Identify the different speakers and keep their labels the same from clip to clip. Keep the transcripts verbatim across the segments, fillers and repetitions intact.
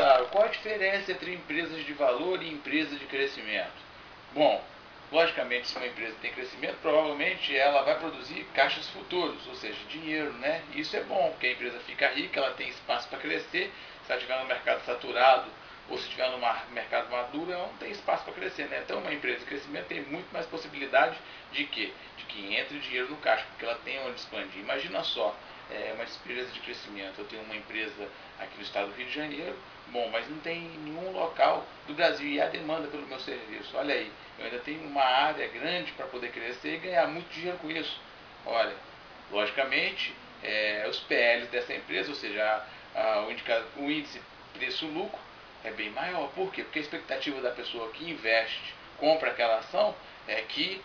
Speaker 1: Claro, qual a diferença entre empresas de valor e empresas de crescimento? Bom, logicamente, se uma empresa tem crescimento, provavelmente ela vai produzir caixas futuros, ou seja, dinheiro, né? Isso é bom, porque a empresa fica rica, ela tem espaço para crescer. Se ela estiver no mercado saturado ou se estiver no mercado maduro, ela não tem espaço para crescer, né? Então, uma empresa de crescimento tem muito mais possibilidade de quê? De que entre dinheiro no caixa, porque ela tem onde expandir. Imagina só, é, uma empresa de crescimento. Eu tenho uma empresa aqui no estado do Rio de Janeiro, bom, mas não tem nenhum local do Brasil e há demanda pelo meu serviço. Olha aí, eu ainda tenho uma área grande para poder crescer e ganhar muito dinheiro com isso. Olha, logicamente, é, os P Ls dessa empresa, ou seja, a, a, o, indica, o índice preço-lucro é bem maior. Por quê? Porque a expectativa da pessoa que investe, compra aquela ação, é que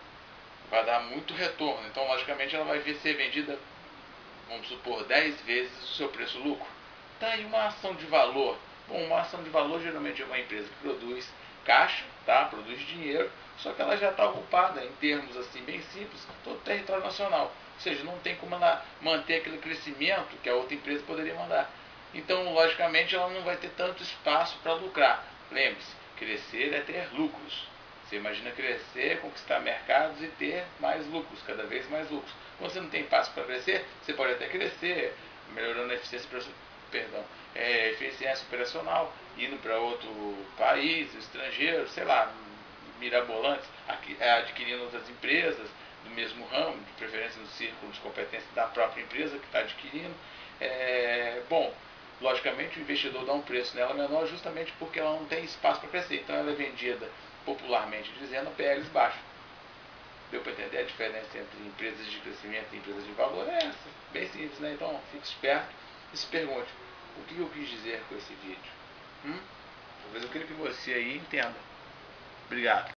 Speaker 1: vai dar muito retorno. Então, logicamente, ela vai ser vendida, vamos supor, dez vezes o seu preço-lucro. Tá aí uma ação de valor. Bom, uma ação de valor geralmente é uma empresa que produz caixa, tá? Produz dinheiro, só que ela já está ocupada, em termos assim bem simples, todo o território nacional. Ou seja, não tem como ela manter aquele crescimento que a outra empresa poderia mandar. Então, logicamente, ela não vai ter tanto espaço para lucrar. Lembre-se, crescer é ter lucros. Você imagina crescer, conquistar mercados e ter mais lucros, cada vez mais lucros. Quando você não tem espaço para crescer, você pode até crescer, melhorando a eficiência, perdão, é, eficiência operacional, indo para outro país, estrangeiro, sei lá, mirabolantes, adquirindo outras empresas do mesmo ramo, de preferência no círculo de competência da própria empresa que está adquirindo. É, bom, logicamente o investidor dá um preço nela menor justamente porque ela não tem espaço para crescer, então ela é vendida popularmente dizendo P Ls baixos. Deu para entender a diferença entre empresas de crescimento e empresas de valor? É essa, bem simples, né? Então fique esperto e se pergunte, o que eu quis dizer com esse vídeo? Hum? Talvez eu queira que você aí entenda. Obrigado.